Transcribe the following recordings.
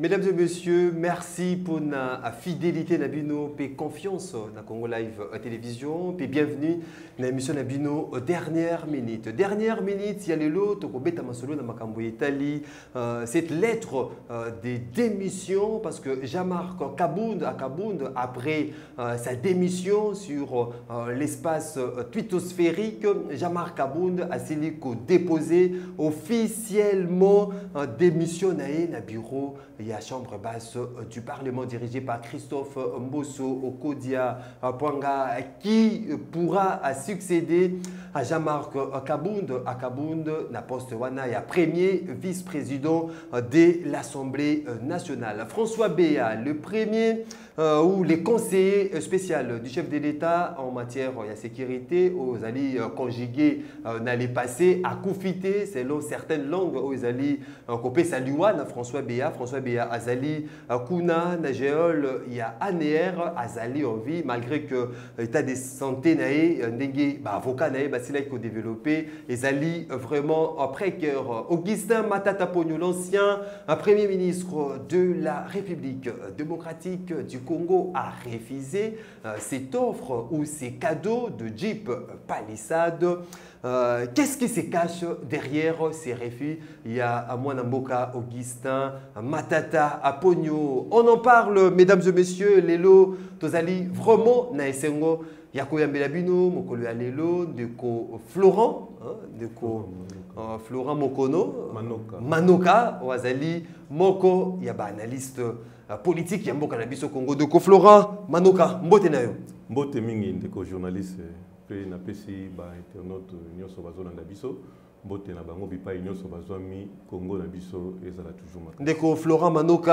Mesdames et messieurs, merci pour la fidélité Nabino et confiance dans Congo Live Télévision. Et bienvenue dans l'émission Nabino Dernière Minute. Dernière Minute, il y a le lot, cette lettre de démission parce que Jean-Marc Kabound, après sa démission sur l'espace twittosphérique, Jean-Marc Kabound a déposé officiellement démission dans le bureau. Il y a la chambre basse du Parlement dirigée par Christophe Mbosso Okodia Pwanga qui pourra succéder à Jean-Marc Kabound. Kabound na poste wana ya premier vice-président de l'Assemblée nationale. François Béa, le premier ou les conseillers spéciaux du chef de l'État en matière de sécurité, aux alliés conjugués n'allaient passer à Koufité, selon certaines langues, aux alliés copé Saluan, François Béa Azali Kuna, Nageol, il y a Anéer, Azali en vie, malgré que l'état de santé n'a ndenge avocat n'a pas développé, Azali vraiment précaire. Augustin Matata Pogno, l'ancien premier ministre de la République démocratique du Congo, a refusé cette offre ou ces cadeaux de Jeep Palisade. Qu'est-ce qui se cache derrière ces refus? Il y a Mwanamboka Augustin Matata Apogno. On en parle, mesdames et messieurs. Lelo Tozali vraiment na esengo Yakoya Belabino, Mokolo Alelo, Deko Florent, Deko Florent Mokono, Manoka, Oazali Moko, Yaba analyste politique Yamboka Nabiso Congo, Deko Florent Manoka, Mbote Nayo. Mbote Mingi, Deko journaliste. Pe na pesi ba internaute nyonso bazona na biso mbote na bango bipai nyonso bazwami Congo na biso ezala toujours makasi. Ndeko Florent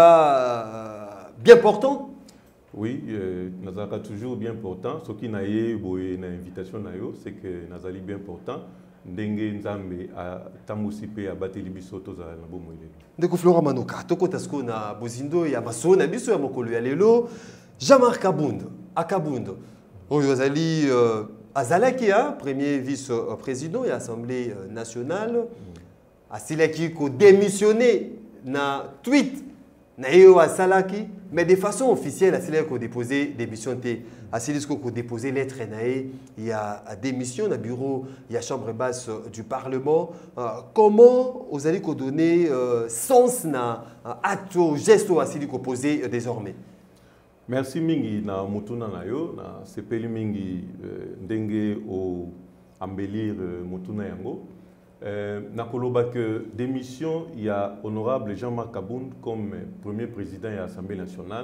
Manoka bien portant. Oui, nazalaka toujours bien portant. Ce qui na ye boye na invitation na yo, c'est que nazali bien portant. Ndenge nzambe a tamusi pe abateli biso tozala na bomo ile. Ndeko Florent Manoka toko tasko na bozindo ya maso na biso ya mokolo ya lelo Jean-Marc Kabound Akabound oyo azali Azalaki, premier vice-président de l'Assemblée nationale, Asilaki ko démissionné na tweet na yo Asalaki, mais de façon officielle Asilaki ko déposé démission té Asilaki ko déposé lettre naé, il y a démission na bureau, il y a chambre basse du Parlement. Comment vous allez ko donner sens na acte geste Asilaki ko posé désormais? Merci mingi na mutuna na yo na sepeli mingi ndenge o embellir mutuna yango na koloba que démission il y a honorable Jean-Marc Kabound comme premier président de l'Assemblée nationale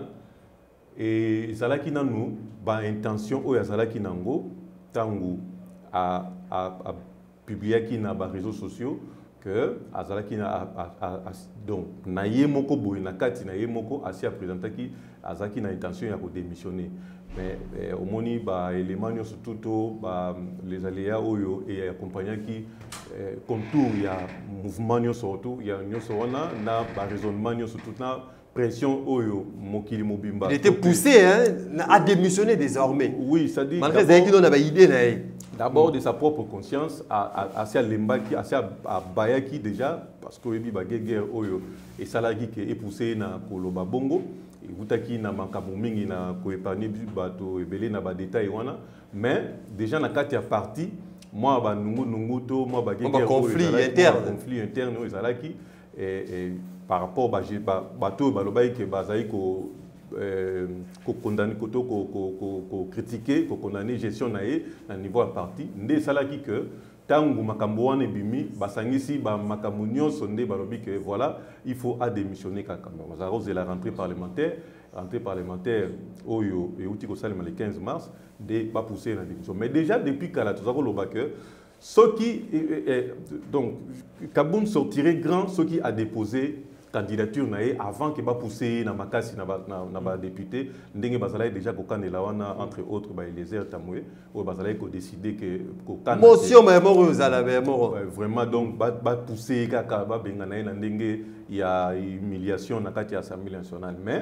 et zalaki nanu ba intention o ya zalaki nango tangu a publié qui na ba réseaux sociaux que azalaki na donc na ye moko boy na kati na ye moko asi a présenter qui azaki na intention ya ko démissionner mais au moni ba élément surtout ba les aléas oyo et accompagnant qui contour ya mouvement surtout ya nyonso wana na ba raisonnement surtout na pression oyo mokili mobimba. Il était poussé à démissionner désormais. Oui, ça dit malgré ça qu'il en avait idée d'abord de sa propre conscience à Lembaki, à Bayaki déjà, parce que il y a une guerre et Salagi qui est poussé na Koloba Bongo, et Boutaki na Makamumingi na Koepani Bato et Belé na détail wana, mais déjà na Katia parti, moi ba nungu to moi ba guerre conflit interne au Salaki et par rapport à Bato Balobai qui basaï ko condamner ko critiquer ko condamner gestion naé à niveau à parti ndé salaki que tangu makambo wana bimi basangisi ba makambo nyonso ndé balobi que voilà il faut démissionner kakamba mazaro de la rentrée parlementaire oyo et outi ko salima le 15 mars de ba pousser la démission mais déjà depuis kala tozako loba que ce qui donc Kabound sortirait grand ce qui a déposé candidature avant que ba pousser na makasi na ba député ndenge bazala déjà ko kanela wana entre autres ba Eliezer Tamoué ou bazala ko décider que ko kanela motion mais moro zala moro vraiment donc ba pousser kaka ba benga na ndenge il y a humiliation na kati ya Assemblée nationale mais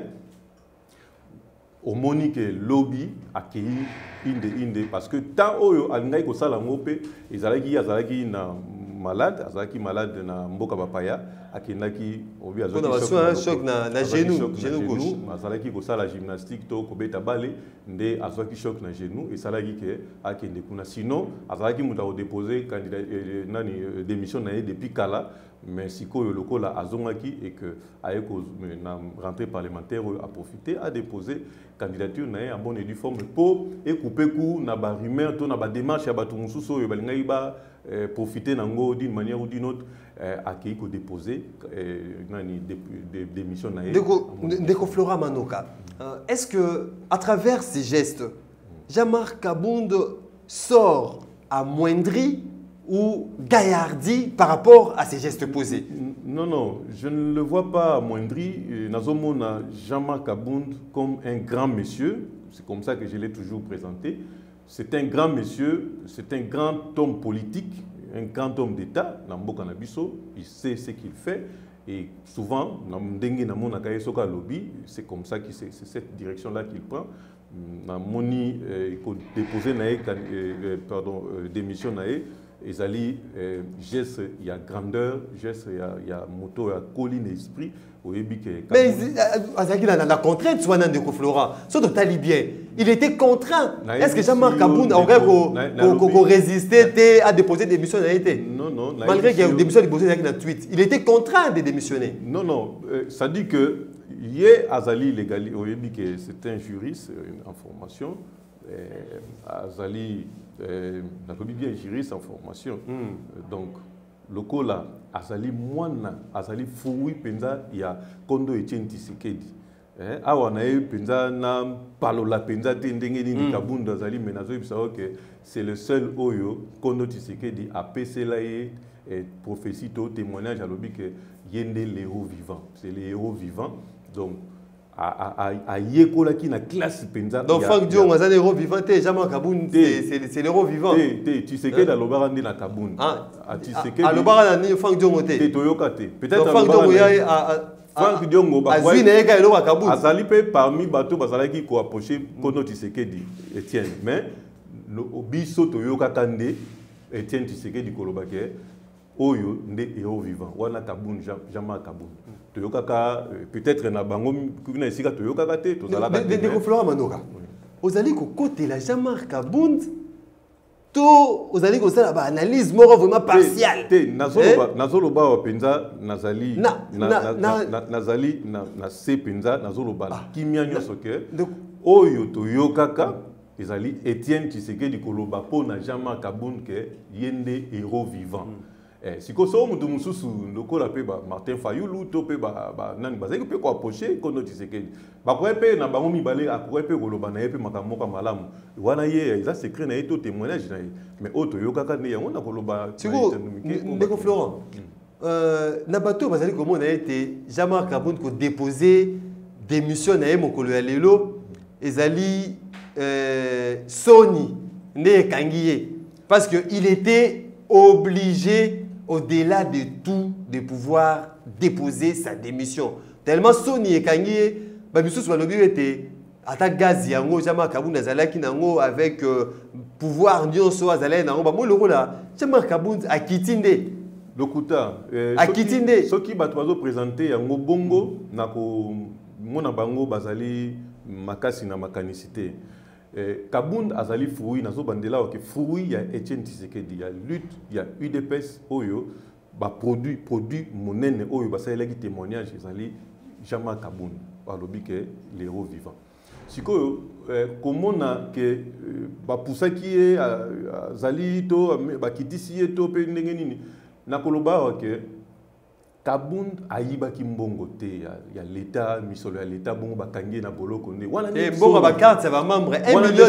au monique lobby accueilli inde parce que tant oyo alingai ko sala ngope ezalaki na malade, azalaki malade na mboka bapaya, akendaki obi azalaki choc na genou gauche. Azalaki ko sala gymnastique to ko beta balé, nde azalaki choc na genou et salaki ke akende kuna. Sinon azalaki muta ko déposer candidat nani démission na depuis kala, mais sikoyo lokola azongaki et que ayeko na rentrée parlementaire a profité à déposer candidature na en bonne et due forme pour couper coup na ba rumeur to na ba démarche ya batu mususu oyo balingai ba profiter nango d'une manière ou d'une autre à qui ko déposer nani démission na Ndeko Florent Manoka, est-ce que à travers ces gestes Jean-Marc Kabound sort amoindri ou gaillardi par rapport à ces gestes posés? Non, non, je ne le vois pas amoindri. Nazomona Jean-Marc Kabound comme un grand monsieur, c'est comme ça que je l'ai toujours présenté. C'est un grand monsieur, c'est un grand homme politique, un grand homme d'État, Nambo Kanabiso, il sait ce qu'il fait. Et souvent, c'est comme ça que c'est cette direction-là qu'il prend. Moni déposé démission ezali geste il y a grandeur, geste il y a moto, il y a colline esprit. Mais la contrainte soit Ndeko Florent, surtout bien. Il était contraint. Est-ce que Jean-Marc Kabound aurait résisté à déposer des démissions? Non, non. Malgré qu'il y a une démission déposée dans le tweet, il était contraint de démissionner. Non, non. Ça dit que hier Azali Legali, c'est un juriste en formation. Azali bien juriste en formation. Donc le coup là, Azali Moana, Azali Foui Penza, il y a Kondo Etienne Tshisekedi. Awa na Penza na Palola Penza Tendengeni ni Kabound Azali Menazo que c'est le seul Oyo Kondo Tshisekedi a PC là et prophétie to témoignage à l'objet que yende les héros vivants. C'est les héros vivants. Donc à Yekola qui na classe Penza. Donc Franck Dion, on a des héros vivants, Jean-Marc Kabound, c'est l'héros vivant. Tu sais que dans le barandi na Kabound. Tu sais que le barandi Franck Dion était. Peut-être Franck Dion Franck Dion Kabound. Azali pe parmi bateau bazala qui ko approcher Kono Tshisekedi Etienne, mais le biso toyoka tande Etienne Tshisekedi kolobake oyo nde héros vivant. Wana Kabound Jean-Marc Kabound. Peut-être na bango kuna esika toyoka kate tozalaka Ndeko Florent Manoka. Ozali ko côté la Jean-Marc Kabound to ozali ko sala ba analyse moko vraiment partiale. Nazoloba wa penza nazali nazali na se penza nazoloba kimia nyoso ke oyo toyokaka ezali Etienne Tshisekedi koloba po na Jean-Marc Kabound ke yende héros vivant. Si ko so mutu mususu lokola pe ba Martin Fayulu to pe ba nani bazaki pe ko approcher Kono Tshisekedi ba ko pe na bango mibale akoko pe koloba na pe makamoka malamu wana ye eza secret na ye to témoignage na ye mais auto yokaka ne yango na koloba Ndeko Florent na bato bazali komona ete Jean-Marc Kabound ko déposer démission na ye mokolo ya lelo ezali Sony ne kangiye parce que il était obligé au-delà de tout, de pouvoir déposer sa démission. Tellement Sony et Kanye, Babissou soit le but était attaque gaz yango Jean-Marc Kabound azalaki nango avec pouvoir nyonso azalaki nango ba mo loko la Jean-Marc Kabound a kitinde lokuta a kitinde soki bato bazo présenter yango bongo na ko mona bango bazali makasi na makanicité. Kabound azali fouille nazo bandela ke fouille ya Etienne Tshisekedi ya lutte ya UDPS oyo ba produit monene oyo basalaki témoignage ezali Jean-Marc Kabound balobi ke l'héros vivant sikoyo komona ke ba pusaki ye azali to bakitisi ye to pe ndenge nini nakoloba ke Kabound ayibaki mbongo te ya l'état misolo ya l'état bongo bakangi na boloko ne wana ni bongo ba carte ça va membre 1 million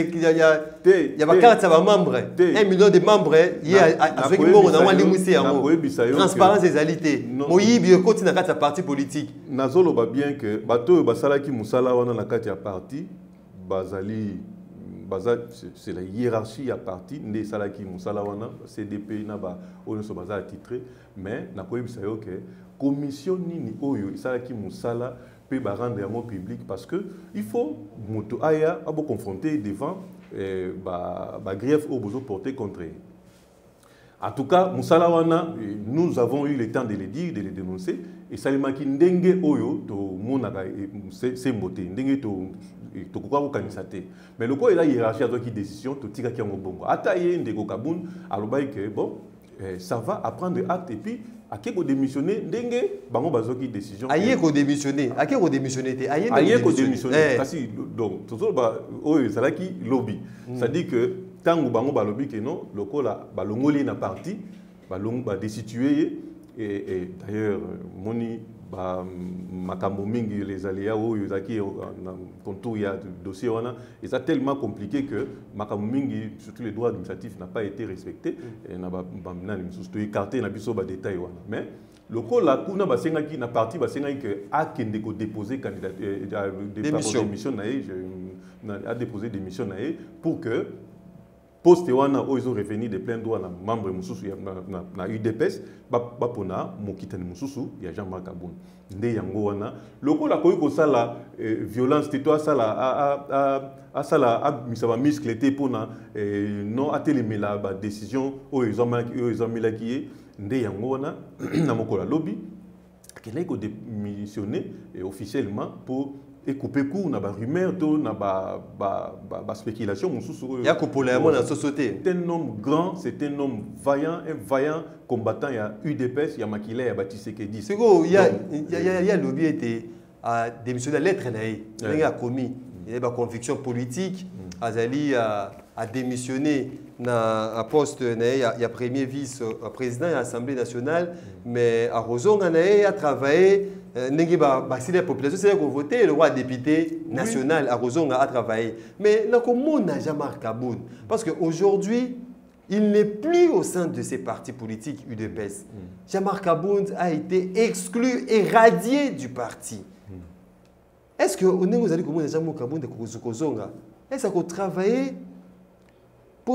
de ya ba carte ça va membre 1 million de membres il y a avec mbongo na wali musi yango transparence ezalité moyibi ekoti na kati ya parti politique nazolo ba bien que bato basalaki musala wana na kati ya parti bazali c'est la hiérarchie à parti ne salaki musala wana CDP na ba oneso baza titré mais na koyebisa yo que commission nini oyo salaki musala pe ba rendre yango public parce que il faut moto aya abo confronter devant ba grief au besoin porter contre. En tout cas, Moussala Wana, nous avons eu le temps de le dire, de le dénoncer. Et Salima ki ndenge oyo to monaka c'est mboté ndenge to kokwa kanisate. Mais le quoi il a hiérarchie avec décision to tika ki bongo. Ataye ndeko Kabound alobai que bon ça va apprendre acte et puis akeko démissionner ndenge bango bazoki décision. Ayeko démissionner, akeko démissionner té ayeko démissionner kasi donc toujours ba oyo salaki lobby. Ça dit que tango bango ba lobby que non lokola balongoli na parti ba destituer. Et d'ailleurs, moni makambo mingi les aléas où ils acquis contour il y a dossier et ça tellement compliqué que makambo mingi surtout les droits administratifs n'a pas été respecté et n'a pas surtout écarté n'a biso ba détail mais le coup la kuna basenga qui na parti basenga que a kende ko déposer candidature démission a déposé démission pour que poste wana o ils ont revenu de plein droit na membre mususu na UDPS ba pona mokitani mususu ya Jean-Marc Kabound nde yango wana lokola koyi ko sala violence te to sala a misaba misclété pona non atelemela ba décision o ils ont milaki nde yango wana na mokola lobby kelai ko démissionner officiellement pour et couper court na ba rumeur to na ba spéculation mususu ya kopola mo na société. C'est un homme grand, c'est un homme vaillant, un vaillant combattant. Il y a UDPS, il y a Makila, il y a Tshisekedi. C'est quoi il y a lobby était à démissionner lettre naïe il a commis il y a une conviction politique Azali a démissionné na poste naïe il y a premier vice président de l'Assemblée nationale mais à Rozonga naïe a travaillé si la population c'est qu'on voté le roi député national à Rozonga a travaillé mais là comment n'a Jean-Marc Kabound parce qu'aujourd'hui il n'est plus au sein de ces partis politiques UDPS. Jean-Marc Kabound a été exclu et radié du parti. Est-ce que vous allez comment Jean-Marc Kabound est Rozonga est-ce qu'on travaille pour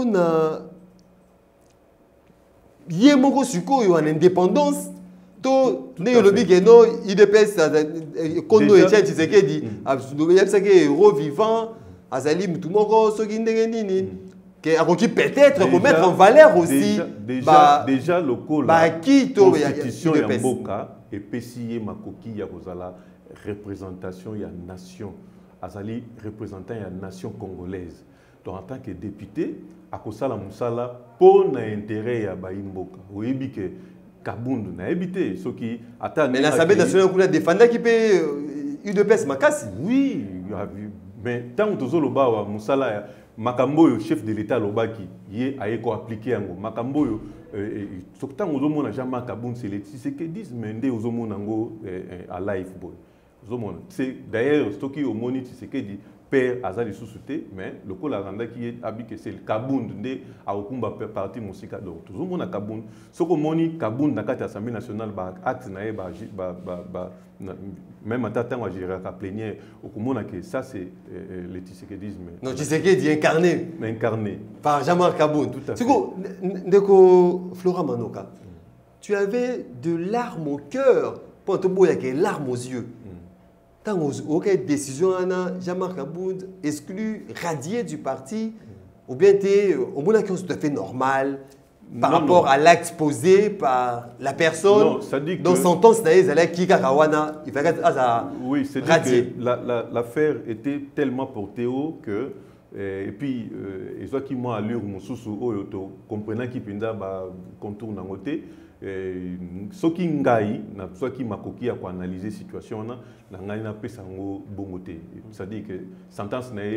yemoko suko yo en indépendance to ne lobi que non IDPS kondo Etienne Tshisekedi absolument yebisa que héros vivant azali mutu moko soki ndenge nini que akoki peut-être remettre en valeur aussi déjà le col constitution ya mboka et pesiye makoki ya kozala représentation ya nation azali représentant ya nation congolaise. Donc en tant que député akosala musala pour na intérêt ya baimboka oyebi que Kabound na habité ce qui attend mais l'Assemblée nationale kuna défendre qui peut UDPS makasi oui mais tant que tozoloba wa musala makambo yo chef de l'état lobaki yé ayeko appliquer yango makambo yo tant ozomona Jean-Marc Kabound c'est les Tshisekedi mais ndé ozomona ngo à live boy ozomona c'est d'ailleurs ce qui au moni Tshisekedi père azali sous-souté mais le coup la randa qui est habité c'est le Kabound ndé a okumba parti musika donc toujours mon Kabound ce que moni Kabound na kati Assemblée nationale ba acte na même en tant que gérer la plénière okumona que ça c'est le Tshisekedisme non Tshisekedi incarné par Jean-Marc Kabound tout à fait ndeko Flora Manoka tu avais de larmes au cœur pour te boire que larmes aux yeux. Aucune décision, Jean-Marc Kabound exclu, radié du parti, ou bien au moins quelque chose tout à fait normal par rapport à l'acte posé par la personne. Non, ça dit que donc sentence il oui, c'est dit que l'affaire était tellement portée haut que et puis ils ont qui m'ont allure mon sous auto comprenant qui pinda contour na côté ce qui ngai na soit qui makoki à analyser situation na ngai na pesa ngo bongoté c'est-à-dire que sentence na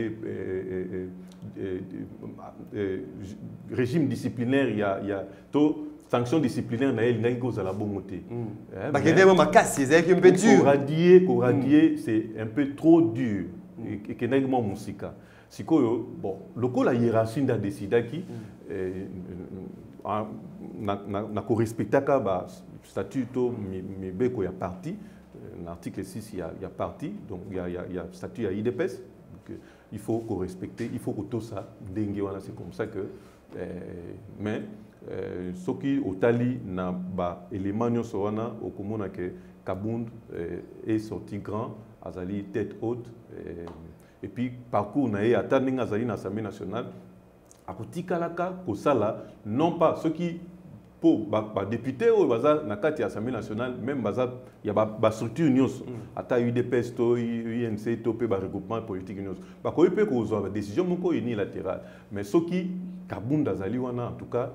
régime disciplinaire il y a to sanction disciplinaire na ngai ko za la bongoté ba que vraiment makasi c'est un peu dur radier c'est un peu trop dur et que ngai mo musika sikoyo bon loko la hiérarchie nda décida qui na correspectaka ba statut to mibeko ya parti l'article 6 il y a parti donc il y a statut à IDPS il faut respecter il faut que tout ça dengue wana c'est comme ça que mais ce qui otali na ba élément nyonso wana okomona que Kabound est sorti grand azali tête haute et puis parcours na ye atandinga azali na Assemblée nationale akotikalaka kosala non pas ceux qui pour les députés dans l'Assemblée nationale, même il y a des structures à UDPS, UNC, regroupement politique. Il peut y avoir des décisions unilatérales. Mais ce qui Kabunda Zali, en tout cas,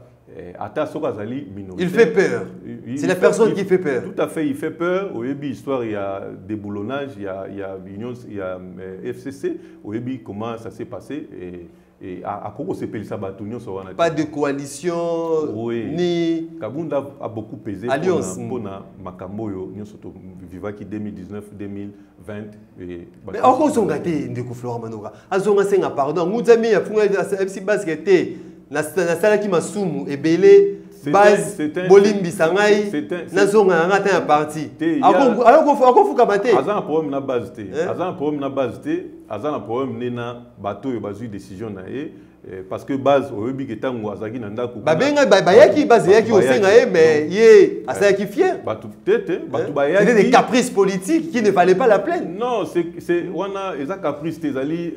il fait peur. C'est la personne qui fait peur. Tout à fait, il fait peur. Au début, il y a déboulonnage, il y a FCC. Au début, comment ça s'est passé et à quoi s'est payé ça? Pas de coalition, oui. ni... Kabunda a beaucoup pesé alliance. Pour Makamboyo, Vivaki 2019, 2020. Mais encore son gâté, Ndeko Florent Manoka. Azonga senga pardon. Mouzami a fondé la FC Basket. Na sala qui m'a soumou et belé. Base Bolimbi Sangai. Nazonga ngata un parti. Alors qu'on faut kamate. Azan problème na base té. Azan problème na base té. Azan problème nena bateau et bazu décision na e. Parce que base au rebi ketango azaki na ndako. Babenga bayaki base yaki au senga mais yé asaki fier. Batu tete, batu bayaki. C'était des caprices politiques qui ne valaient pas la plaine. Non, c'est wana eza caprice tezali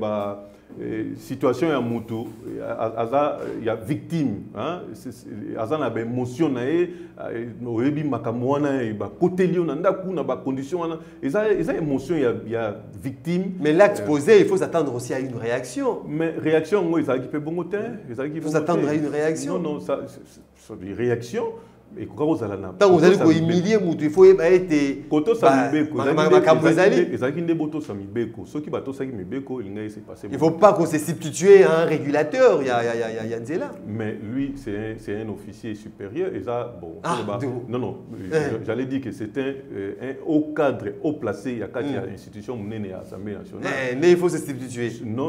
situation ya mutu aza ya victime hein aza na ba émotion na e oyebi makambo wana ba koteli na ndaku na ba condition wana eza émotion ya victime. Mais l'acte posé, il faut s'attendre aussi à une réaction. Mais réaction moi ezalaki pe bongo te, il faut s'attendre à une réaction. Non ça une réaction. Et quand vous allez tant vous allez humilier il faut être koto samibeko ezalaki nde boto samibeko soki bato saki mibeko il ngai s'est passé. Il faut pas qu'on se substitue à un régulateur, il y a Nzela. Mais lui c'est un officier supérieur et ça bon non j'allais dire que c'était un haut cadre haut placé il y a quatre institutions menée à l'Assemblée nationale. Mais il faut se substituer. Non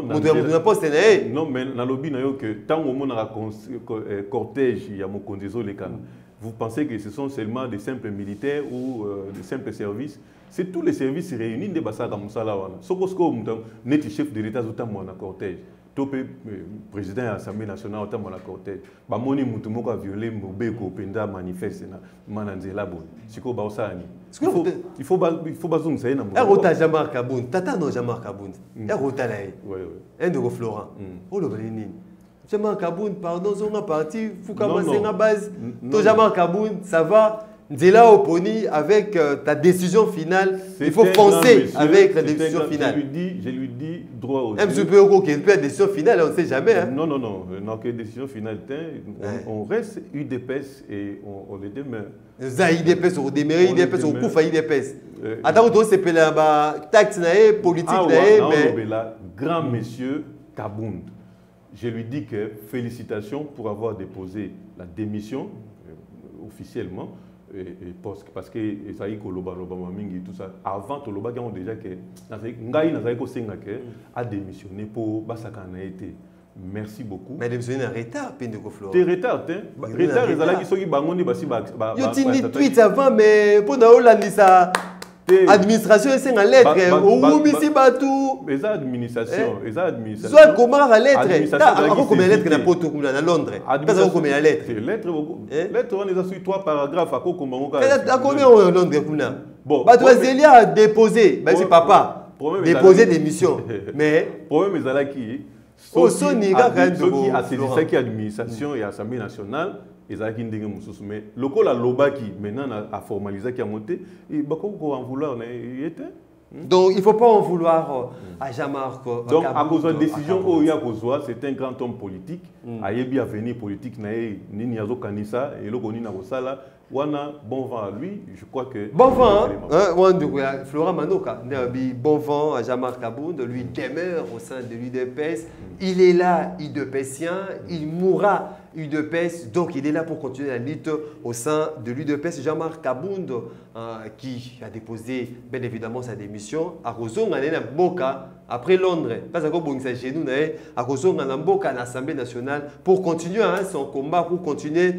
mais na lobby na yo que tant au monde na cortège il y a mon condizo les canons. Vous pensez que ce sont seulement des simples militaires ou des simples services? C'est tous les services réunis de Bassaka Moussala. Sokosko, net chef de l'État, notamment en cortège. Topé président de l'Assemblée nationale, notamment en cortège. Bamoni Moutumoko a violé Mobeko, Penda manifeste, Mananzela Bon. Siko Baosani. Il faut bazoum ça. Rota Jamar Kaboun, Tata non Jamar Kaboun. Rota là. Oui. Un de Florent. Oh le Benin. Jamar Kaboun, pardon, on a parti, Foukama c'est la base. Toi, Jamar Kaboun, ça va. Nzela Oponi, avec ta décision finale, il faut foncer avec la décision finale. Je lui dis droit au Même si tu peux qu'il y ait une décision finale, on ne sait jamais. Hein. Non, que décision finale, on reste UDPS et on les demeure. UDPS, on demeure UDPS, on couvre UDPS. Attends, on s'appelle la taxe politique. Mais grand monsieur Kaboun. Je lui dis que félicitations pour avoir déposé la démission officiellement. Parce que Esaïe Koloba Mingi tout ça. Avant, Toloba ont déjà que Ngaï Nazaïko Sengake a démissionné pour Basakana été. Merci beaucoup. Mais démissionné en retard, Pendeko Flora. T'es retard, hein? Retard, les alaki soki bangondi basi ba. Yo tini tweet avant, mais pour na Hollande administration c'est une lettre ou misi batou les administration soit comment la lettre combien de lettres na poto na Londres parce combien de lettres lettre on les a sur 3 paragraphes à combien en Londres kuna bon bato Zélia déposé bah c'est papa déposer des missions mais problème est là qui Sony qui administration et Assemblée nationale. Mais le col à Loba qui maintenant a formalisé qui a monté, il va en vouloir. Donc il ne faut pas en vouloir à Jamar. Donc à cause de la décision c'est un grand homme politique. Ayebi avenir politique ni Niazo Kanissa et le Goni Narosala. Wana bon vent à lui, je crois que bon vent, Flora Manoka, bon vent à Jamar Kabound, lui demeure au sein de l'UDPS. Il est là, UDPSien, il mourra UDPS, donc il est là pour continuer la lutte au sein de l'UDPS. Jamar Kabound, qui a déposé bien évidemment sa démission, à Rozonga, Boka, après Londres, parce que chez nous, à Rozonga, Boka, à l'Assemblée nationale, pour continuer son combat, pour continuer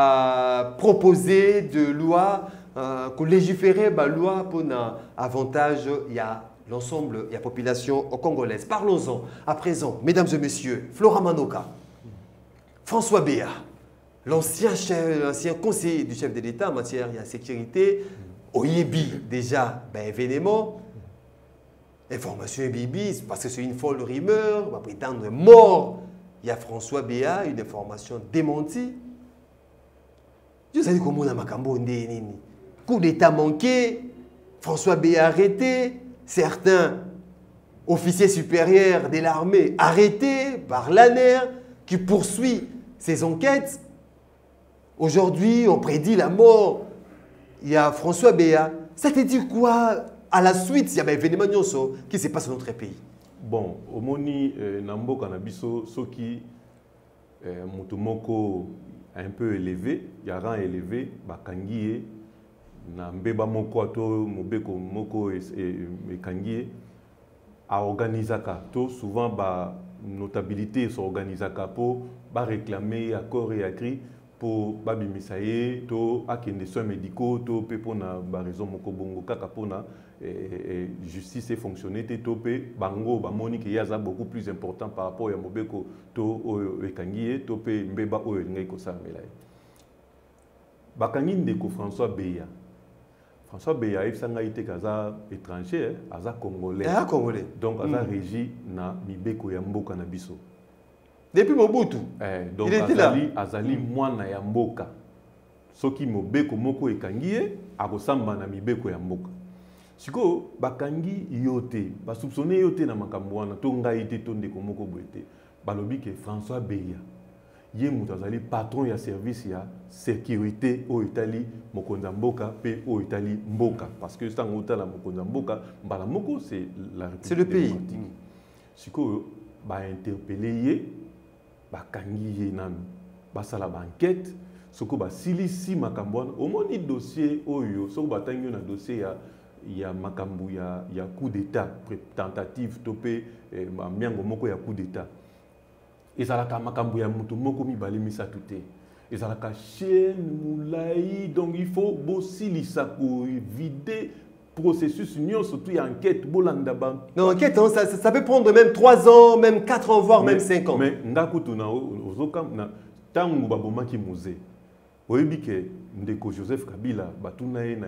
à proposer de lois, pour légiférer la loi pour un avantage, il y a l'ensemble de la population congolaise. Parlons-en à présent, mesdames et messieurs, Flora Manoka, François Béa, l'ancien conseiller du chef de l'État en matière de sécurité, Oyebi déjà, événement, information Bibi, parce que c'est une folle rumeur, on va prétendre mort. Il y a François Béa, une information démentie. Je sais comment on a makambo nini. Coup d'état manqué, François B arrêté, certains officiers supérieurs de l'armée arrêtés par l'ANER qui poursuit ses enquêtes. Aujourd'hui, on prédit la mort. Il y a François Béa. Ça te dit quoi à la suite? Il y a un événement qui se passe dans notre pays. Bon, au moni Nambo Kanabiso, ce qui Mutumoko un peu élevé, il y a rang élevé, Bakangie, Nambeba Moko Ato, Mobeko Moko et Kangie, à Organisaka. Souvent, ba notabilité sur Organisaka pour réclamer accord et écrit pour Babi Misaye, to akende soins médicaux, to pepona ba raison moko bongo kaka pona justice et fonctionnalité to pe bango ba monique yaza beaucoup plus important par rapport à Mobeko to ekangie to pe mbeba oyo ngai ko samela. Bakangi ndeko François Beya. François Beya il sanga ite kaza étranger, aza congolais. Ah congolais. Donc aza régi na mibeko ya mboka na biso. Depuis Mobutu. Donc il était là. Azali mwana ya mboka. Soki mobeko moko ekangie akosamba na mibeko ya mboka. Siko bakangi yote, basupsone yote na makambo wana to ngai te to ndeko moko boete. Balobi ke François Beya. Ye mutu azali patron ya service ya sécurité au Italie mokonza mboka pe au Italie mboka parce que ça ngota la mokonza mboka mbala moko c'est la République. C'est le pays. Siko ba interpeller bakangi ye nanu basala ba enquête soko ba silisi makambo wana omoni dossier oyo soko batangi na dossier ya makambo ya coup d'état tentative topé miango moko ya coup d'état ezalaka makambo ya mutu moko mibale misatu te ezalaka chaîne moulai donc il faut bosilisa ko vider processus union surtout y enquête bolanda ba non enquête ça peut prendre même 3 ans même 4 ans voire même 5 ans mais ngakutu na ozoka na tangu babomaki musée oyebi ke ndeko Joseph Kabila batuna ye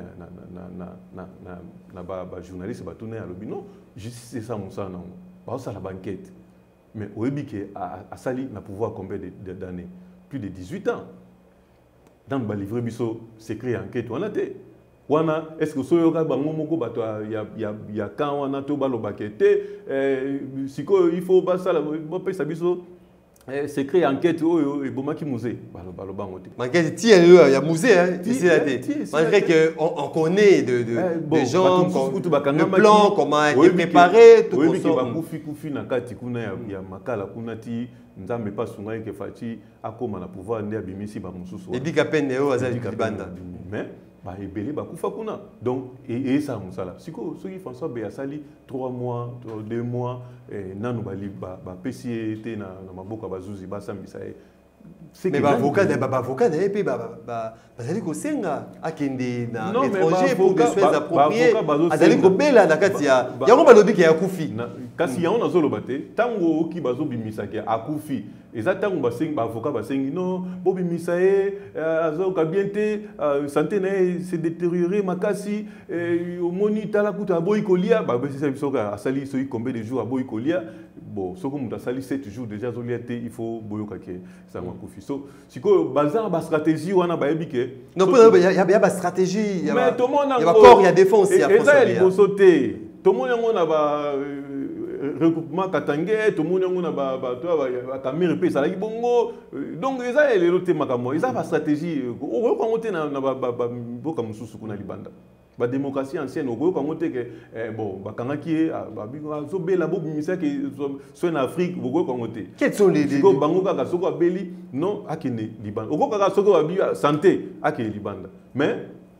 na ba journaliste batuna ya lobi non justice c'est ça musala na ba osala ba enquête mais oyebi ke asali na pouvoir combien d'années plus de 18 ans dans ba livre biso secret enquête wana te wana est-ce que soyoka bango moko bato ya kan wana to balobaka te siko il faut basala bapesa biso secret enquête oyo ebomaki musée baloba ngote enquête ti ya musée hein ici là malgré que on connaît de gens le plan comment été préparé tout ça bakufi na kati kuna ya makala kuna ti nzambe pa sunga ke fati akoma na pouvoir nde abimisi ba mususu ebika pende o azali libanda mais ba ebele ba kufa kuna donc et ça musala siko soki François Beya sali 3 mois 2 mois nanu ba pesi te na maboka bazuzi basambisa mais ba avocat na pe bazali ko senga akende na étranger pour des soins appropriés azali ko bela na kati ya yango balobi ke akufi kasi yango nazoloba te tango ki bazobimisa ke akufi eza tango basengi ba avocat basengi non bobimisa azoka bien te santé na se détériorer makasi omoni tala kuta boyi kolia ba besa bisoka asali soki combien de jours aboyi kolia bon soko muta sali 7 jours déjà zolia te il faut boyoka ke ça makufi so siko bazar ba stratégie wana ba ebike non il y a ba stratégie il y a ba corps il y a défense il y a François Beya sauter tout le monde na ba regroupement katangé tout le monde na ba to caméra pe ça la bongo donc eza les loté makamo eza ba stratégie o ko ngote na ba boka mususu kuna libanda ba démocratie ancienne o ko ngote que bon ba kangaki ba binga zo bela bo bimisa que soit en Afrique o ko ngote quels sont les ko bango kaka soko abeli non akene libanda o ko kaka soko abi santé akene libanda mais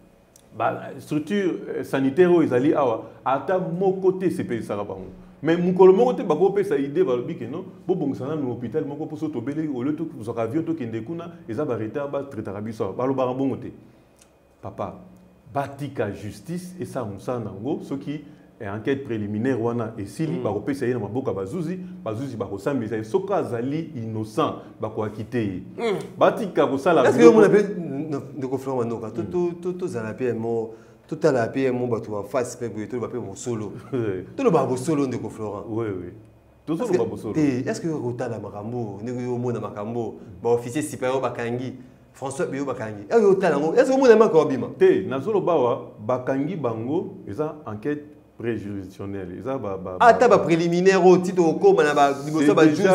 ba structure sanitaire ezali awa ata mo côté c'est ça bango mais mukolo moko te bako pesa idée balobi ke non bo bongsana na hôpital moko poso to beli au lieu to zo avion to kende kuna eza ba retard ba traiter biso baloba bongo te papa batika justice et ça musa nango soki enquête préliminaire wana esili bako pesa ye na maboka bazuzi bako sambisa soka azali innocent bako akite batika ko sala est-ce que on appelle de confirmer noka tout zala pe mo tout à la paix mon bateau en face pe tout le mon solo tout le babo solo de Florent oui tout solo babo solo est-ce que rota la makambo ne yo mona makambo ba officier supérieur bakangi François Béo Bakangi. Est-ce que vous avez encore bima? Té, Nazolo Bawa, Bakangi Bango, ils ont enquête préjuridictionnelle. Ah, t'as pas préliminaire au titre au com, est-ce que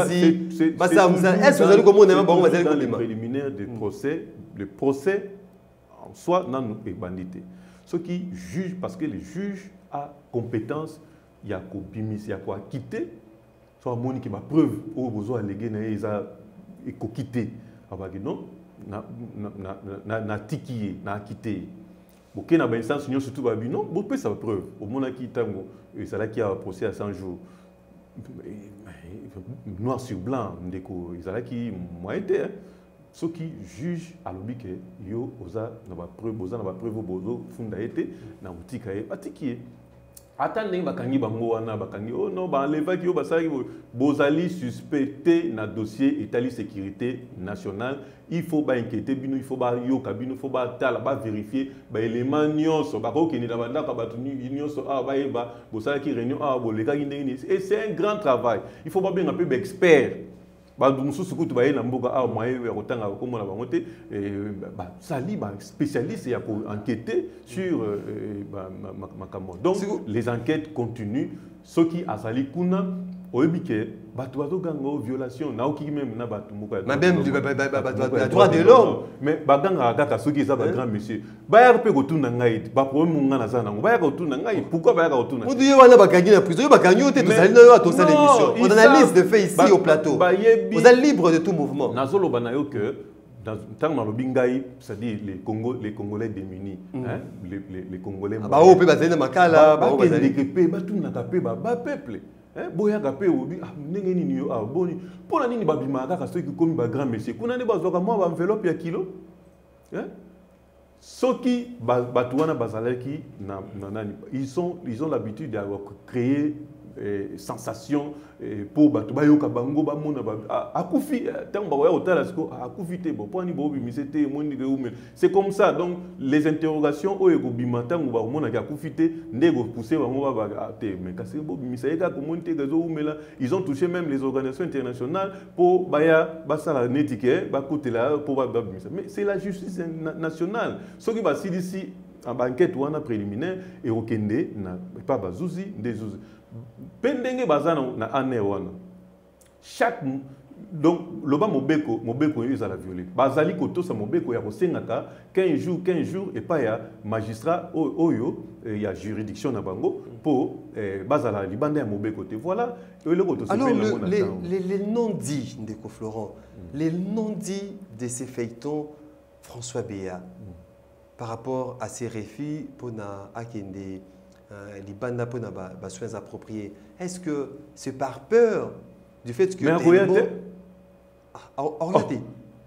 vous allez comment on va dire les préliminaires des procès, le procès en soi n'a pas bandité. Ceux qui jugent, parce que les juges ont compétence, il y a quoi bimis, il y a quoi quitter, soit mon qui m'a preuve, ou besoin alléguer, ils ont quitté. Non, na tiki, na quitté. Ok, na ben sens nous surtout babi non, bon peut ça preuve. Au moment qui tango, et ça là qui a procès à 100 jours. Noir sur blanc, ndeko, ils là qui moi été ceux qui jugent à l'obli que yo oza na ba preuve bozo funda été na utika e patiki. Attendez bakangi bango wana bakangi oh non ba enleva ki yo basaki bozali suspecté na dossier état sécurité nationale. Il faut pas inquiéter bino, il faut pas yo kabino, il faut pas tala ba vérifier ba élément nyonso ba ko keni na banda ka batuni nyonso ah ba yeba bosala ki réunion ah bo leka ndeni et c'est un grand travail. Il faut pas bien un peu d'expert. Ba dumusu sukutu ba yena mboka ah moyen ya kotanga ko mona ba ngote ba sali ba spécialiste ya ko enquêter sur makambo. Donc les enquêtes continuent, ceux qui azali kuna oebike bato gango violation na oki même na bato muka même droit de l'homme mais baganga kaka soki za ba grand monsieur baya ko pe ko tuna ngai ba problème nga na za nango baya ko tuna ngai pourquoi baya ko tuna mudu ye wana bakangi na prison bakangi ote to sali na to sala émission on analyse de fait ici au plateau vous êtes libre de tout mouvement nazolo bana yo que dans tant dans le bingai c'est-à-dire les Congolais démunis hein les Congolais ba o pe bazena makala ba o bazali ke pe ba tuna ka pe ba peuple boya kapé obi ndenge nini yo boni pona nini babima kaka ceux qui comme ba grand monsieur kuna ne bazoka moi ba enveloppe ya kilo soki batuana bazalaki na nani ils ont l'habitude de créer sensation pour batu bayoka bango ba mona ba akufi tango ba otala siko akufi te bon poni bo bimisa te moni ke umel c'est comme ça donc les interrogations o eko bima tango ba mona ke akufi te ndego pousser bango ba te mais kasi bo bimisa eka ko moni te gazo umela ils ont touché même les organisations internationales pour baya basala netike ba kutela pour ba bimisa mais c'est la justice nationale ce qui va ici en enquête ou en préliminaire et au kende na pas bazuzi des zuzi pendenge bazana na ane wana chaque donc loba mobeko ils a la violé bazali koto sa mobeko ya kosengaka 15 jours et pas ya magistrat oyo ya juridiction na bango pour bazala libanda ya mobeko te voilà alors les non-dits Ndeko Florent les non-dits de ces feuilletons François Béa par rapport à ces refus pour na akende les bandes pour les soins appropriés. Est-ce que c'est par peur du fait que... Mais orienté. Orienté.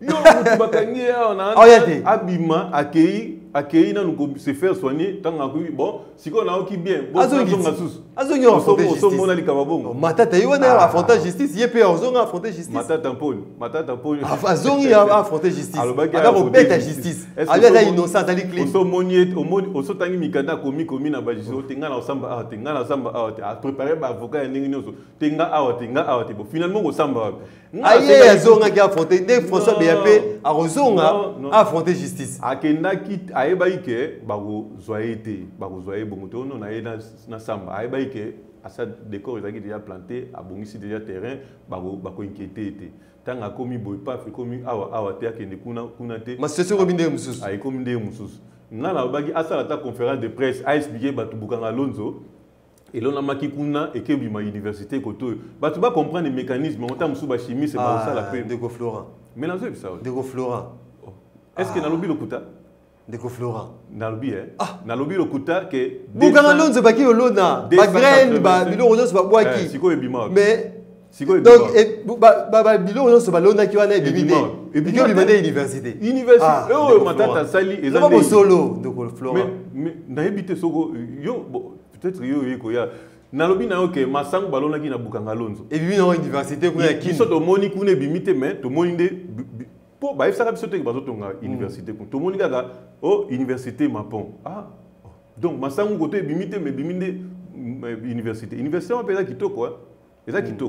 Orienté. Abima, accueilli, se faire soigner, tant que bon, si on a qui bien, bon, on Matata a affronté justice, il peut affronter justice. Matata Paul. Azongi a affronté justice. Alors on bête à justice. Alors là innocent à l'éclé. Au sotangi mikanda komi na bajiso tenga na samba a préparer ba avocat ndingi nyoso tenga awate bon finalement au samba. Aïe azonga qui a affronté dès François BAP a rozonga affronté justice. Akenda kit ayebaike bako zoaité bako zoaé bongoto non na samba ayebaike à sa décor ezaki déjà planté a bongisi déjà terrain bako inquiété été tant a commis boy pas fait commis awa te akende kuna te ma c'est sur binde mususu ay commis de mususu ngala baki asala ta conférence de presse a expliqué batu bukanga Lonzo et l'on a maki kuna et que bima université koto batu ba comprendre les mécanismes en termes sous ba chimie c'est pas ça la peine Ndeko Florent mélanger ça Ndeko Florent est-ce que na lobby lokuta Ndeko Florent na lobby na lobby lokuta que bukanga Lonzo baki olona ba graine ba bilo Lonzo ba boaki siko ebima mais donc bilo Lonzo ba lona ki wana ebimine et puis il m'a université oh matata sali ezali solo Ndeko Florent mais na ebité soko yo peut-être yo yeko ya na lobi na OK masango balona ki na bukanga Lonzo et puis na université kuna ki so to moni kuna bimite mais to moni nde po ba efsaka biso te bazo tonga université to moni kaka oh université mapon donc masango koto bimite mais biminde université on peut là kitoko eza kitoko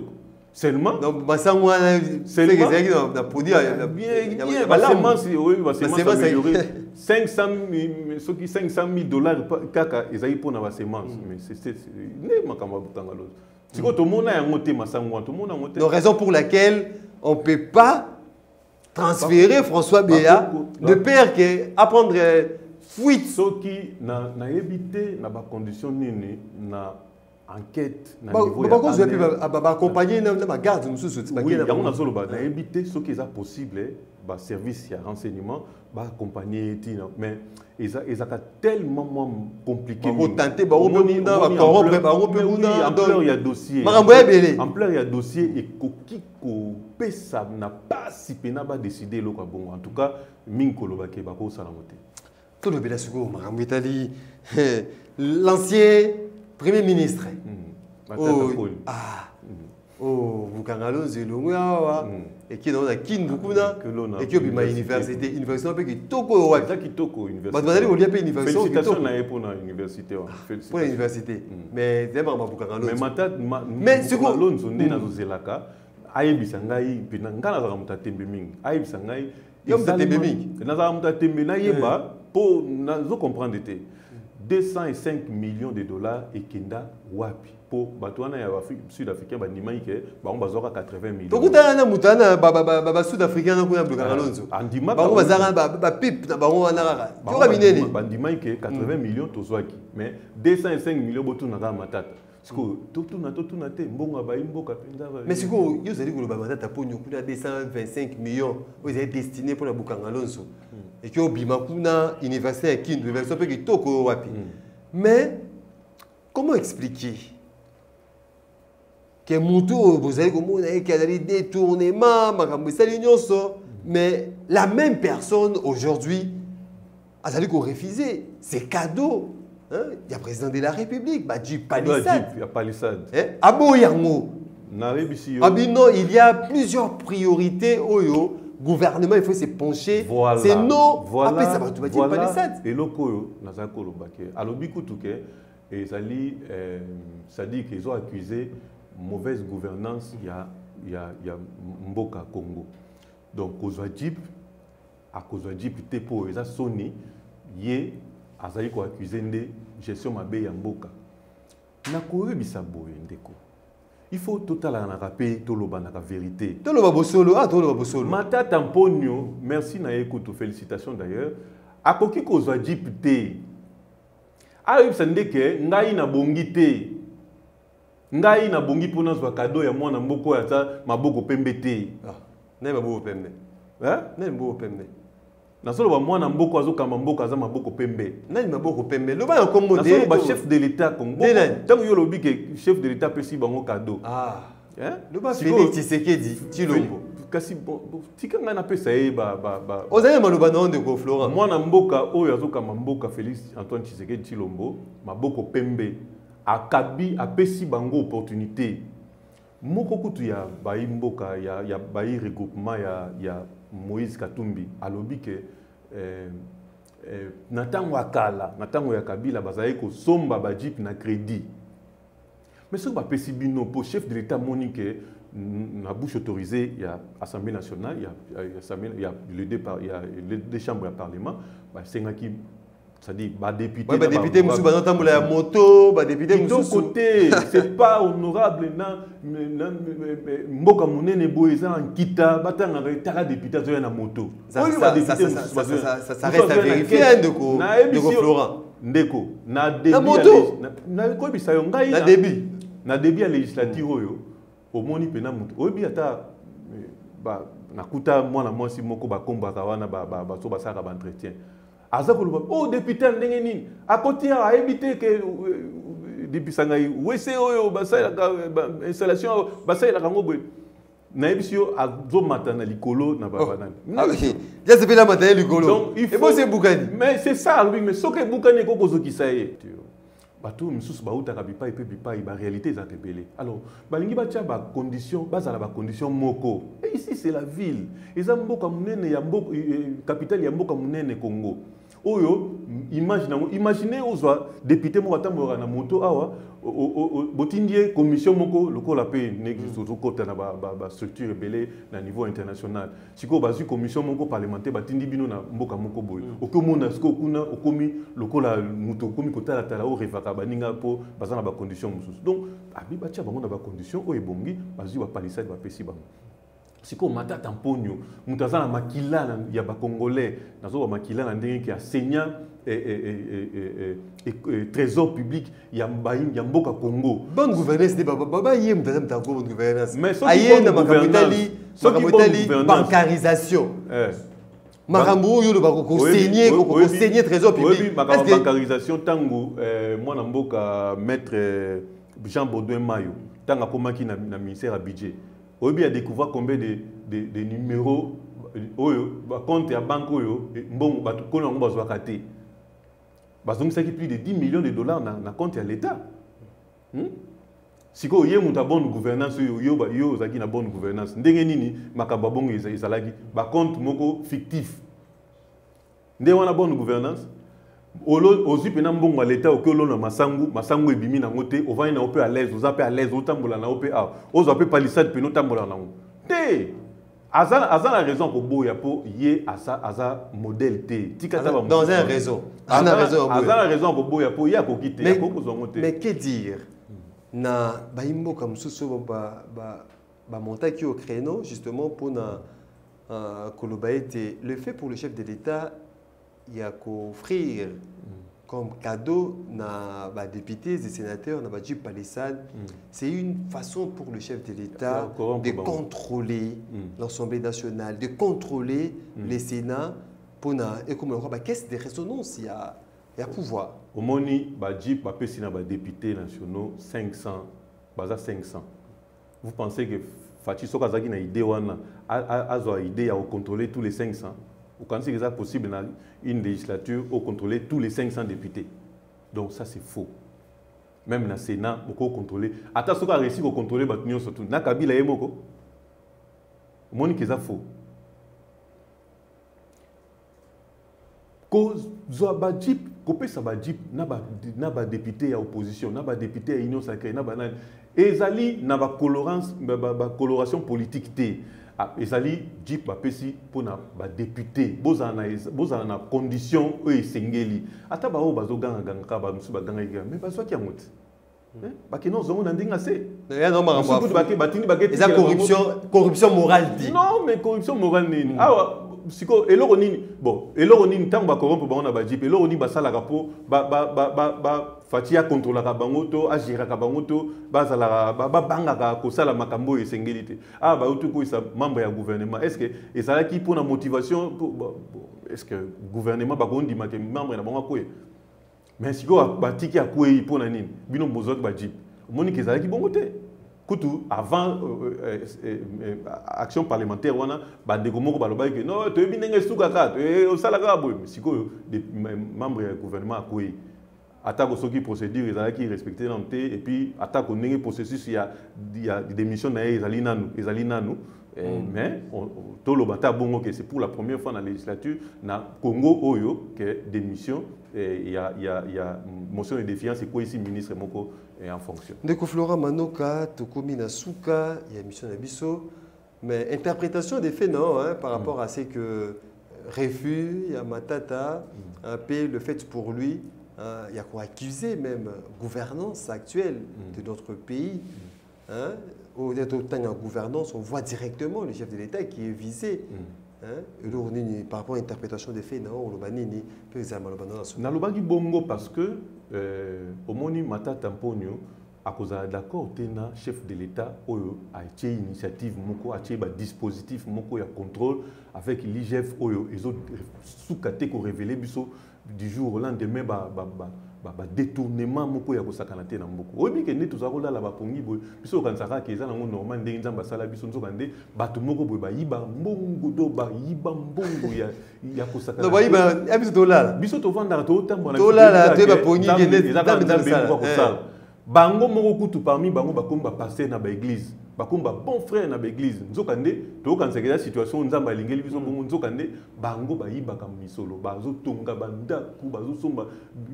Seulement. Donc, Basangwa, c'est que c'est bien, semence, oui, semence améliorée. 500 000 dollars, kaka, ils ont pour la semence. Mais c'est tout le monde a un moté, Massangwa, tout le monde a un moté. Donc, raison pour laquelle on ne peut pas transférer François Béa de père que apprendre fuite. Ce qui n'a évité, n'a pas condition ni na enquête na niveau ya accompagner na garde nous sous oui ya on a solo ba na éviter ce qui est possible ba service ya renseignement ba accompagner mais ils a tellement compliqué pour tenter ba omona ba corrompre ba omona ampleur ya dossier ampleur ya dossier et koki ko pesa na pas si pena ba décider lo ka bon en tout cas minkolo ba ke ba ko sala moté tout le bela suko makambo itali l'ancien Premier ministre. Bukangalo Zelongo awa et qui dans la Kindukuna et qui obima université un peu qui toko wa ça qui toko université. Bah vous allez au université. Félicitations na pour la université. Pour l'université. Mais d'abord Bukangalo. Mais ce qu'on l'on zonde na zelaka ayebisa ngai pina ngana za mutatembe mingi. Ayebisa ngai mutatembe mingi. Na za mutatembe na yeba pour na zo comprendre te. 205 millions de dollars et Kenda Wapi. Pour Batouana et Sud-Africain, Bandimaïke, on va 80 millions. Donc, on Moutana, Sud-Africain, on a Alonso. Andima, Bandimaïke, 80 millions, Tozwaki. Mais 205 millions, Botouna Matata. Mais c'est quoi, vous avez dit que le Matata pour nous, 225 millions, vous avez destiné pour la Boukang Alonso. Et que Bimakuna, université qui nous veut qui toko wapi. Mais comment expliquer que Moutou, vous avez dit qu'il y a des détournements, mais la même personne aujourd'hui a dit qu'on refusait ces cadeaux. Il y a le président de la République, Badji Palissade. Il y a Palissade. Aboyango. Il y a plusieurs priorités. Le gouvernement, il faut se pencher. Voilà. C'est non. Voilà. Après, ça va tout dire Palissade. Et l'Okoyo, Nazakolo Baké. Alors, Bikoutuke, et ça dit qu'ils ont accusé mauvaise gouvernance. Il y a Mboka Congo. Donc, Kozwadjip, à Kozwadjip, Tepo, et ça, Sony, Yé, Azaï ko accusé de gestion mabé Mboka. Nakoye Bisabo, Ndeko. Il faut total en rappeler tout le la vérité. Tout le bosolo, tout le bosolo. Mata Tamponio, merci na écoute, félicitations d'ailleurs. A koki kozwa jipte. A yebsandeke ngai na bongi te. Ngai na bongi pona zwa cadeau ya mwana mboko ya ta maboko pembe te. Ah, na maboko pembe. Hein? Na maboko pembe. Na solo ba mwana mboko azokamba mboko aza maboko pembe. Na maboko pembe. Lo ba nkombo de. Na solo ba chef de l'état Congo. Tango yo lobi ke chef de l'état pesi bango cadeau. Ah. Hein? Lo ba Félix Tshisekedi Tshilombo. Kasi tikanga na pesa ye ba. Ozali maloba na onde ko Florent. Mwana mboka oyo azokamba mboka Félix Antoine Tshisekedi Tshilombo maboko pembe akabi apesi bango opportunité. Moko kutu ya bayi mboka ya bayi regroupement ya Moïse Katumbi alobi ke natango akala natango ya Kabila bazali ko somba ba jeep na crédit. Mais ce ba pesi bino pour chef de l'état monique na bouche autorisée il y a Assemblée nationale il y a les deux chambres de parlement ba sengaki c'est-à-dire bah député musu ba tambola ya moto ba député musu côté c'est pas honorable na mboka munene boyeza en kita batanga retara député zo na moto ça reste à vérifier ndeko Florent ndeko na début na ko bisa yo ngai na début législative oyo omoni pena moto oyebi ata ba nakuta mwana mwasi moko bakombaka wana ba so basaka ba entretien. Oh, député, à côté, à éviter que depuis Sangaï, où est-ce que l'installation, Bassaï la Rango, Naïbisio, à Zomatan, Licolo, n'a pas banane. Ah oui, j'ai fait la matin, Licolo. Donc, il faut. Mais c'est ça, oui, mais ce que Boukane, Kokozo qui ça y est. Bateau, Moussous, Baouta, Kabipa, et Pépipa, et la réalité, ça t'épelé. Alors, Balingi Batia, condition, base à la condition Moko. Et ici, c'est la ville. Et Zamboka Mounene, capitale Yamboka Mounene, Congo. Oyo, imaginez aux députés Mouratamora na moto awa, botindie commission moko loko la paix n'existe au côté na ba structure rebelle na niveau international. Siko bazu commission moko parlementaire batindi bino na mboka moko boy. Okomona siko kuna okomi loko la moto okomi kotala tala o revaka baninga po bazana ba condition mususu. Donc abi batia bango na ba condition o ebongi bazu ba palissade ba pesi bango. Siko matata mponyo mutazana makila ya ba congolais nazo ba makila na ndenge ki enseignant trésor public ya mboka Congo. Bonne gouvernance de baba yem ta bonne gouvernance. Mais na makabitali bancarisation. Makambo yo ko saigner trésor public. Bancarisation tango moi mboka maître Jean Baudouin Mayo tanga komaki na ministère à budget. Obi a découvert combien de numéros oyo ba compte ya banque oyo mbongo ba ko na bazwa kate. Donc ça qui plus de 10 millions de dollars na compte à l'État. Si ko yé muta bonne gouvernance yo zaki na bonne gouvernance. Ndenge nini makamba bongo ezalaki ba compte moko fictif. Ndé wana bonne gouvernance. Ozi pena mbongo à l'État okolo na masangu ebimi na ngote ovani na ope à l'aise, ozape à l'aise, otambola na ope a. Ozape palissade peno tambola na ngo. Té Azan a raison pour boya pour yé asa modèle T. Dans un réseau. Azan a raison pour boya pour yé kokite. Mais que dire? Na baimbo comme soso ba monter qui au créneau justement pour na Kolobaete le fait pour le chef de l'État il y a qu'offrir comme cadeau na députés et sénateurs na badji palissade. C'est une façon pour le chef de l'État de contrôler l'Assemblée nationale, de contrôler les Sénats pour na et comme on qu'est-ce des résonances il y a pouvoir. Au moni badji papesi na ba députés nationaux 500 baza 500. Vous pensez que Fachi Sokazaki na idée wana azo idée à contrôler tous les 500? Vous pensez que c'est possible dans une législature de contrôler tous les 500 députés? Donc ça c'est faux. Même dans le Sénat, on peut contrôler. Attends, ce qu'on a réussi à contrôler, surtout. Na Kabila et Moko. Moni que ça faux. Cause Zoabadjip, copé Sabadjip, n'a pas député à opposition, n'a pas député à union sacrée, n'a pas et zali n'a pas coloration politique té. Ezali Jeep bapesi pour na ba député bozana condition e sengeli ata ba o bazoganga ganga ba musu baganga mais bazwa ki amuti ba ke non zongo ndinga se ya non ma batini bageti eza corruption morale dit non mais corruption morale nini ah siko eloko nini bon eloko nini tango ba corrompre ba na ba Jeep eloko nini basala kapo ba fatia contrôler ka bango to agir ka bango to bazala ba banga ka kosala makambo esengeli te ah ba utu ko isa membre ya gouvernement est-ce que ezala ki pour na motivation est-ce que gouvernement ba gondi make membre na bango ko mais siko ba tiki akoyi pour na nini bino mozok ba Jeep moni ke ezala ki bongo te kutu avant action parlementaire wana ba ndeko moko ba loba ke non to yebi ndenge suka ka to osala ka boy siko membre ya gouvernement akoyi attaque au qui procédure ils respecté et puis attaque au processus il y a des démissions ezali nanu mais tout le bata bongo que c'est pour la première fois dans la législature na Congo oyo que démission il y a motion de défiance et quoi ici ministre moko est en fonction ndeko Flora Manoka tokomi na suka il y a mission na biso mais interprétation des faits non hein, par rapport à ce que refus il y a Matata un peu le fait pour lui. Il y a quoi accuser même gouvernance actuelle de notre pays. Au temps de gouvernance, on voit directement le chef de l'État qui est visé. Par rapport à l'interprétation des faits, non, bongo parce que au moni Matata Mponyo à cause d'accord tena chef de l'État oyo a été initiative moko a été dispositif moko ya contrôle avec l'IGF oyo ils ont sous-caté ko révéler biso du jour au lendemain détournement moko ya kosakana te na mboko oyebi ke nde tozala la bapongi boye biso okanisaka ke eza nango normal ndenge nzambe asala biso nzokande bato moko boye bayiba mbongo to bayiba mbongo ya kosakana no bayiba ya biso tolala biso tovandaka totambola tolala te bapongi ke nde nzambe kosala bango moko kutu parmi bango bakomba passer na ba église bakomba bon frère na ba église nzokande to kansekela situation nzamba lingeli biso bongo nzokande bango bayibaka misolo bazo tonga banda ku bazo somba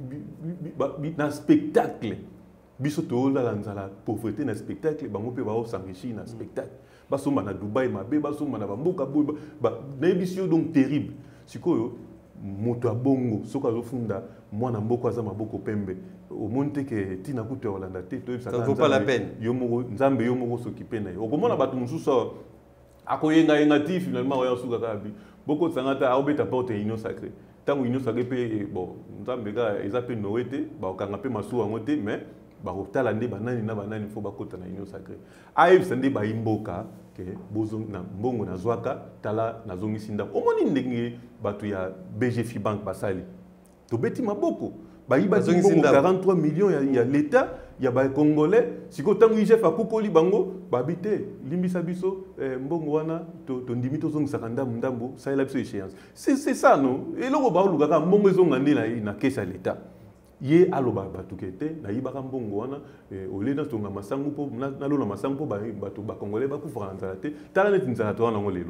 na spectacle biso to la nzala pauvreté na spectacle bango pe bao s'enrichir na spectacle basomba na Dubaï mabe basomba na bamboka boy na ebisio donc terrible sikoyo moto abongo soka zofunda mwana mboko aza maboko pembe au monte que tina kutu Hollanda te to ça vaut pas la peine yomo nzambe yomo s'occuper na yo okomona bato mususu akoyenga yenga ti finalement oya suka kabi boko tsangata aobeta porte union sacrée tango union sacrée pe bon nzambe ga eza pe noete ba okanga pe masuwa ngote mais ba otala nde banani na banani fo bakota na union sacrée ayi sande ba imboka ke bozo na mbongo na zwaka tala na zongi sinda omoni ndenge bato ya BGF Bank basali to beti maboko bayiba mbongo 43 millions ya l'état ya ba congolais siko tango IGF akukoli bango babite limbisa biso mbongo wana to ndimi to zongi sakanda ndambo saila biso échéance c'est ça non eloko ba lukaka mbongo ezonga ndela na caisse ya l'état ye aloba batukete na yibaka mbongo wana olena tonga masangu po na lona masangu po bato ba congolais ba kufaka nzala te tala neti nzala to wana ngolelo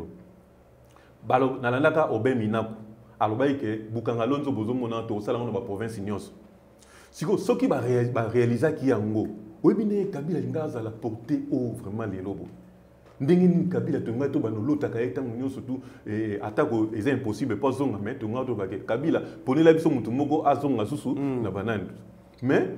balo nalandaka obeminaku aloba ike bukanga lonzo bozomona to sala ngona ba province nyonso siko soki ba réaliser ki yango oyebine Kabila lingaza la porter au vraiment les lobos ndenge ni Kabila tonga to bano lotaka etango nyonso tu atako eza impossible pas zonga mais tonga to bake Kabila ponela biso mutu moko azonga susu na banani mais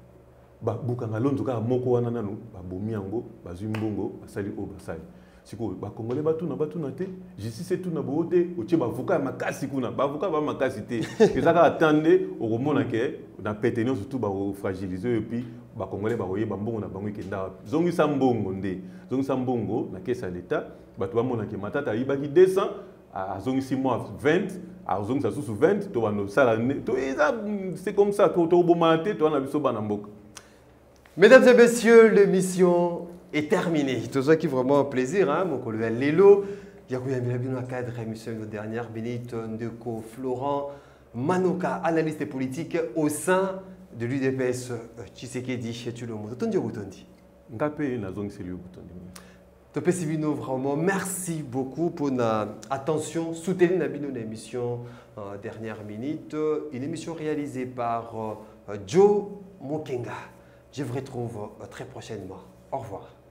ba bukanga lonzo ka moko wana nanu ba bomi yango bazwi mbongo basali o basali siko ba congolais batuna te justice tout na bote otie ba avocat makasi kuna ba avocat ba makasi te ezaka attendre okomona ke na pétenir surtout ba fragiliser et puis ba congolais ba oyeba mbongo na bango ikenda zongisa mbongo nde zongisa mbongo na caisse à l'état bato bamona ke matata ibaki 200 azongisi moi 20 azongisa susu 20 to bano sala to c'est comme ça to bomate to na biso bana mboka. Mesdames et messieurs, l'émission est terminée. Tout ça qui est vraiment un plaisir, hein, mon collègue Lelo. Il y a un cadre émission de dernière minute de Florent Manoka, analyste politique au sein de l'UDPS Tshisekedi chez Tulomo. Tondi Ogutondi. Ngapé na zone c'est lui Ogutondi. Topé Sibino, vraiment merci beaucoup pour notre attention. Soutenez notre émission dernière minute, une émission réalisée par Joe Mokenga. Je vous retrouve très prochainement. Au revoir.